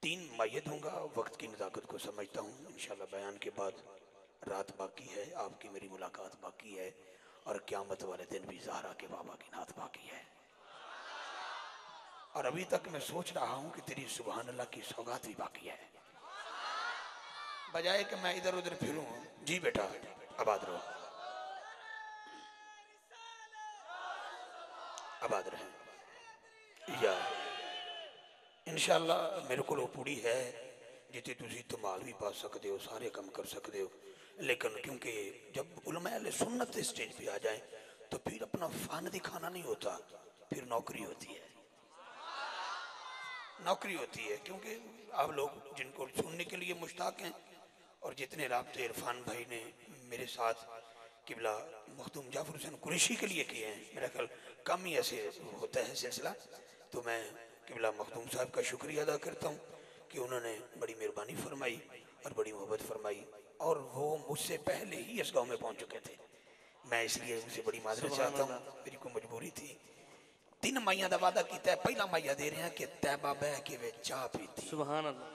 तीन माये दूंगा। वक्त की नज़ाकत को समझता हूँ। इंशाल्लाह बयान के बाद रात बाकी है, आपकी मेरी मुलाकात बाकी है, और क़यामत वाले दिन भी ज़हरा के बाबा की नात बाकी है। और अभी तक मैं सोच रहा हूँ कि तेरी सुभान अल्लाह की सौगात भी बाकी है, बजाय कि मैं इधर उधर फिरूं। जी बेटा, आबाद रहो, आबाद रहें। या इंशाअल्लाह मेरे को पूरी है जितने तुसी धमाल भी पा सकते हो, सारे काम कर सकते हो, लेकिन क्योंकि जब उलमा अहले सुन्नत स्टेज पे आ जाए तो फिर अपना फन दिखाना नहीं होता, फिर नौकरी होती है, नौकरी होती है। क्योंकि आप लोग जिनको सुनने के लिए मुश्ताक हैं, और जितने राब्ते इरफान भाई ने मेरे साथ किबला मखदूम जाफर हुसैन कुरैशी के लिए किए हैं, मेरा ख्याल कम ही ऐसे होता है सिलसिला। तो मैं किबला मखदूम साहब का शुक्रिया अदा करता हूँ कि उन्होंने बड़ी मेहरबानी फरमाई और बड़ी मोहब्बत फरमाई, और वो मुझसे पहले ही इस गाँव में पहुँच चुके थे। मैं इसलिए उनसे बड़ी माजरत चाहता हूँ, मेरी को मजबूरी थी। तीन माइया का वादा किया है। पहला माइया दे रहे हैं कि तैबा बह के वे चाह पीती। सुभान अल्लाह।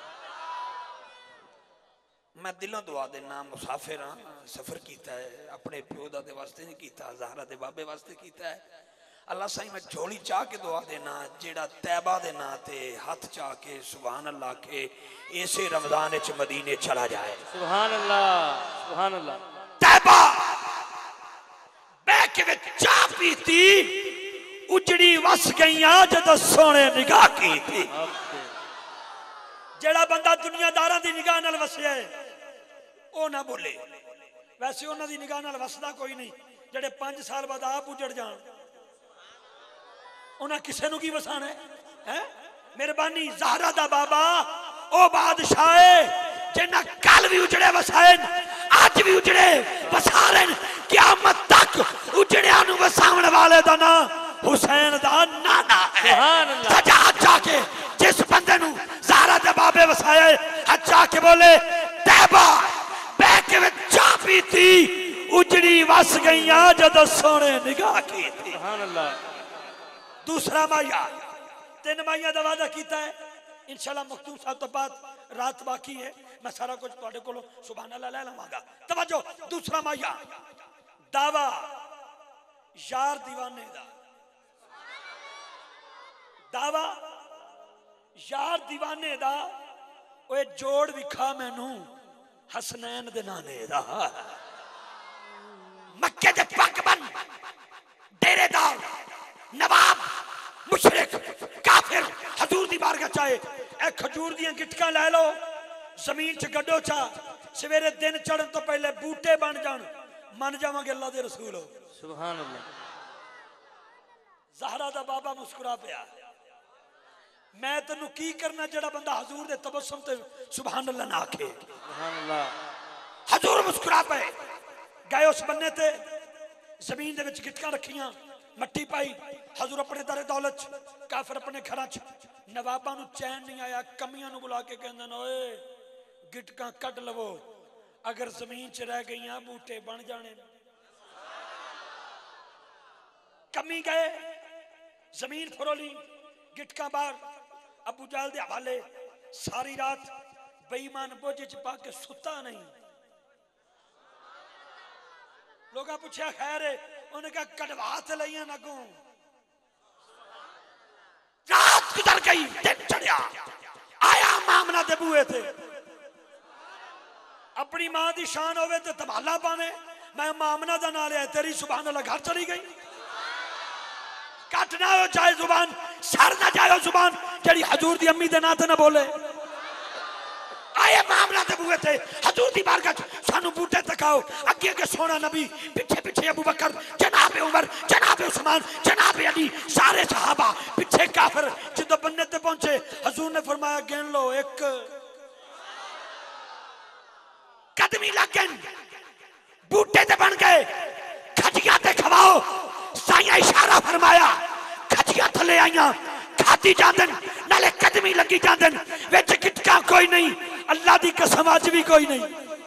मैं दिलों दुआ देना, मुसाफिर हाँ, सफर किया है, अपने प्यो दा दे वास्ते नहीं किया, ज़हरा दे बाबे वास्ते किया है। अल्लाह साईं मैं झोली चाह के दुआ देना, जेड़ा तैबा दे ना ते हाथ चाह के सुभान अल्लाह के ऐसे रमजान च मदीने चला जाए। सुभान अल्लाह, सुभान अल्लाह। तैबा बह के वे चाह पीती, उजड़ी वस गईयां जदों सोने निगाह की थी। जेड़ा बंदा दुनियादारां दी निगाह नाल वसिया है ओ ना बोले, वैसे उन्हां दी निगाह नाल वसदा कोई नहीं। जेड़े 5 साल बाद आप उजड़ जान, उन्हां किसे नूं की वसाना है? मेहरबानी ज़हरा दा बाबा ओ बादशाह है जिन्ना कल भी उजड़े वसाए, आज भी उजड़े वसा रहे, क़यामत तक उजड़िया नूं वसावण वाले दा नां हुसैन दा नाना है। सजा जाके जिस बंदे नूं ज़हरा दे बाबे वसाया, अच्छा के बोले तैबा बह के वे चाह पीती, उजड़ी वस गईयां जदों सोने निगाह की थी। सुभान अल्लाह। दूसरा माया, 3 माइया का वादा किया है। इंशाल्लाह मखदूम साहब तो बाद रात बाकी है, मैं सारा कुछ तुहाडे कोलों सुभान अल्लाह ले लवांगा। तवज्जो, दूसरा माया दावा यार दीवाने दा, दावा यार दीवाने दा, ओए जोड़ विखा मैनू हसनैन दे नाने दा। मक्के दे पगबन डेरेदार नवाब मुशरिक काफिर हजूर दी बारगाह चाहे ए खजूर दी गिटकां लै लो, जमीन च गड्डो चा, सवेरे दिन चढ़न तो पहले बूटे बन जान, मन जावांगे अल्लाह दे रसूल हो। सुभान अल्लाह। ज़हरा दा बाबा मुस्कुरा पिया, मैं तेनू की करना जेड़ा बंदा हजूर दे तबस्सुम ते सुभान अल्लाह ना आखे। सुभान अल्लाह। हजूर मुस्कुरा पे गए उस बन्ने ते, जमीन दे विच गिटकां रखियां, मट्टी पाई, हजूर अपने दरे दौलत च, काफिर अपने घरां च। नवाबां नूं चैन नहीं आया, कमियां नूं बुला के कहंदे ने ओए गिटकां कट लवो, अगर जमीन च रह गईयां बूटे बन जाने। कमी गए, जमीन फरोली, गिटकां बाहर, अबू जहल दे हवाले। सारी रात बेईमान बोझ च पा के सुता नहीं। लोगा पूछा खैर है, उन्हें कहा कटवा ते लईयां नगों। रात गुजर गई, दिन चढ़िया, आया मामना दे बूए थे। अपनी मां दी शान होवे ते तबाला पावे, मैं मामना दा नाम लिया, तेरी सुभान अल्लाह घर चली गई। कट ना हो जाए जुबान, सर ना जाए जुबान, जड़ी हजूर दी अम्मी दे नाम ते ना बोले। आए मामला दे बुए थे, हजूर दी बारगाह सानू बूटे तकाओ, अगे अगे सोना नबी, पीछे पीछे अबू बकर, जनाब उमर, जनाब उस्मान, जनाब अली, सारे सहाबा, पीछे काफिर। जदों बन्ने ते पहुंचे हजूर ने फरमाया गिन लो, एक कदमी लगन बूटे ते बन गए, खजियां ते खवाओ। साइया इशारा फरमाया, खजियां थले आईयां, खाती जांदन, नाले कदमी लगी जांदन, विच गिटका कोई नहीं। अल्लाह दी कसम अज भी कोई नहीं,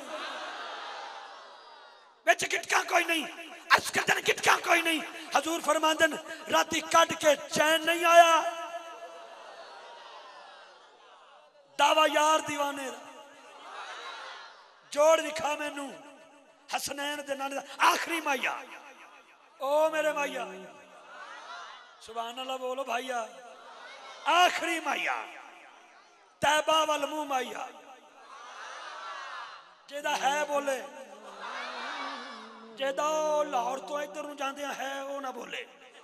विच गिटका कोई नहीं, अर्ज करदन गिटका कोई नहीं। हजूर फरमांदन राती कट के चैन नहीं आया, दावा यार दीवाने दा जोड़ दिखा मैनू हसनैन दे नाने दा आखिरी माइया ओ मेरे माइया सुभान अल्लाह बोलो भाइया आखिरी माइया तैबा वल मुंह माइया जेदा है बोले जेदा लाहौर तो इधर नूं जांदे है वो ना बोले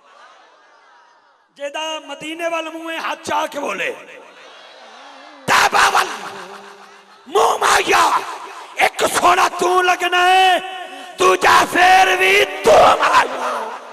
जेदा मदीने वाल मुंह हाथ चा के बोले तैबा वल मुंह माइया एक सोना तू लगना है दूजा फिर भी तू माइया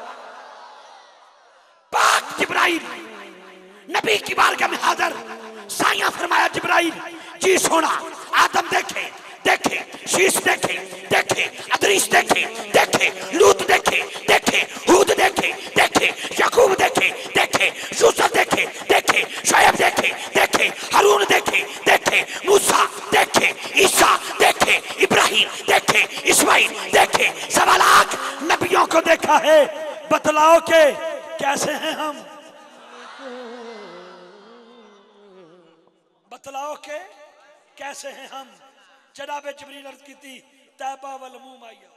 पाक जिब्राइल नबी की बारगाह में हाजिर साया फरमाया जिब्राइल जी सोना आदम देखे देखे शीश देखे देखे अदरीस देखे देखे लूत देखे देखे हूद देखे देखे याकूब देखे देखे यूसुफ देखे देखे शुएब देखे देखे हारून देखे देखे मूसा देखे ईसा देखे इब्राहिम देखे इस्माइल देखे 1.25 लाख नबियों को देखा है बतलाओ के कैसे हैं हम बतलाओ के कैसे हैं हम जनाब जिब्रील अर्ज की थी तैबा वल मुंह माइया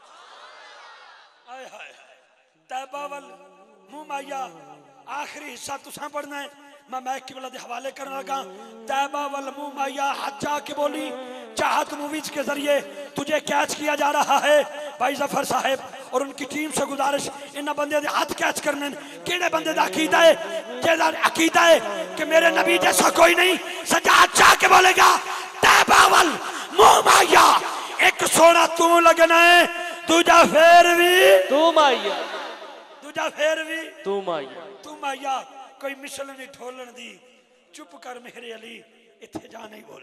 आय हाय तैबा वल मुंह माइया आखिरी हिस्सा तुसा पढ़ना है मैं महक किबला के हवाले करने लगा तैबा वल मुंह माइया हाथ जा के बोली चाहत मूवीज के जरिए तुझे कैच किया जा रहा है भाई जफर साहब और उनकी टीम से गुजारिश इन बंदे दे हाथ कैच करने केड़े बंदे दा अकीदा है जेदा अकीदा है कि मेरे नबी जैसा कोई नहीं सजा जा के बोलेगा तैबा वल मुंह माइया एक सोना तू लगना है दूजा फिर भी तू माइया दूजा फिर भी तू माइया तू माइया कोई मिसल नहीं ढोलन दी चुप कर मेरे अली इत्थे जा नहीं बोल